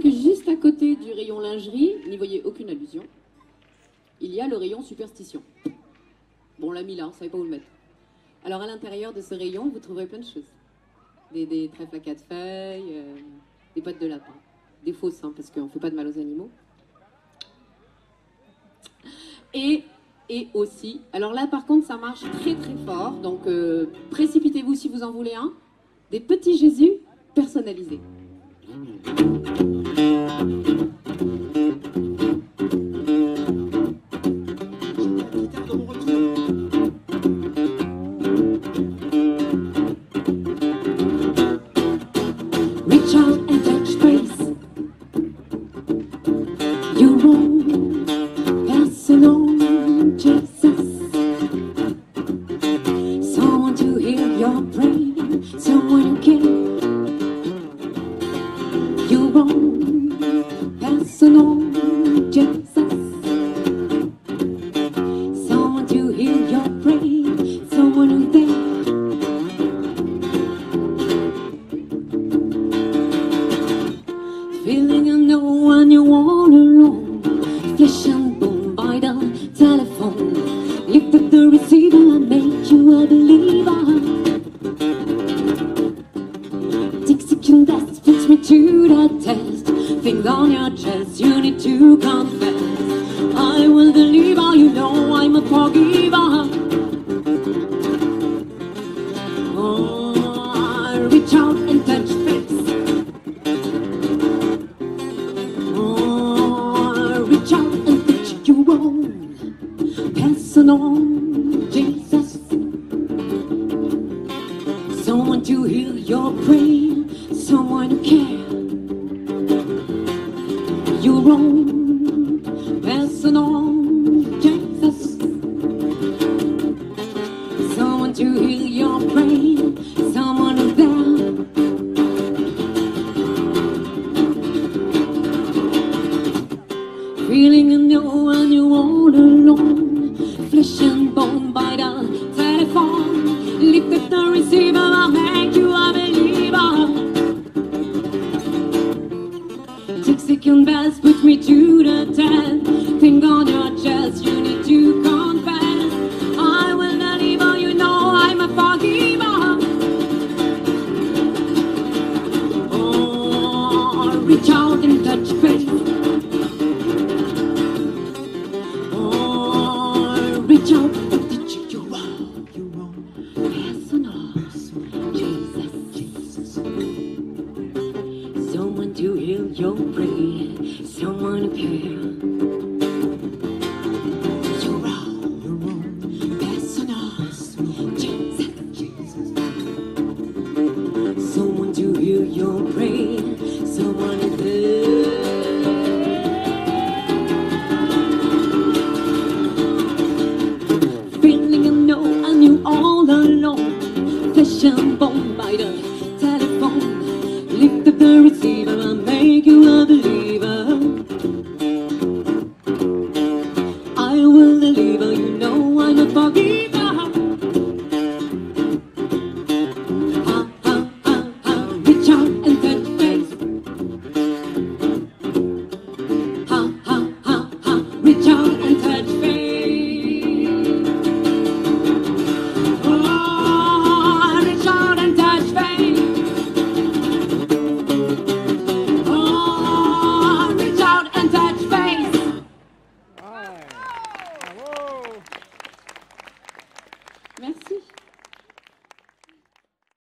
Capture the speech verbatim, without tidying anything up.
que juste à côté du rayon lingerie, n'y voyez aucune allusion, il y a le rayon superstition. Bon, on l'a mis là, on ne savait pas où le mettre. Alors à l'intérieur de ce rayon, vous trouverez plein de choses. Des, des trèfles à quatre feuilles, euh, des pattes de lapin. Des fausses, hein, parce qu'on ne fait pas de mal aux animaux. Et, et aussi, alors là par contre ça marche très très fort, donc euh, précipitez-vous si vous en voulez un, des petits Jésus personnalisés. Reach out and touch grace. You won't pass along Jesus. Someone to hear your prayer, someone who cares. You won't pass along Jesus. Someone to hear your prayer, someone who's there. Feeling unknown when you're all alone, flesh and bone by the telephone. Lift up the receiver and make you a believer. Take second best, puts me to the test. Things on your chest, you need to confess. I will deliver, you know I'm a forgiver. Oh, reach out and touch faith. Reach out and touch you on, passing on Jesus. Someone to hear your prayer, someone who cares. You're on, passing on Jesus. Someone to hear your prayer, someone who's there. Feeling you know when you're all alone, flesh and bone by the telephone. Lift up the receiver, I'll make you a believer. Take second best, put me to the test. Thing on your chest, you need to confess. I will deliver, you know I'm a forgiver. Oh, reach out and touch faith. Reach out and touch you on, you on, passing on, Jesus, Jesus. Someone to hear your prayer, someone who cares. You're on, you're on, passing on, Jesus, Jesus. Someone to hear your prayer, someone who cares. All alone, flesh and bone by the telephone. Lift up the receiver and make you a believer. I will deliver, you know I'm a forgiver. Ha, ha, ha, ha, reach out and touch faith. Ha, ha, ha, ha, reach out and touch faith. Merci.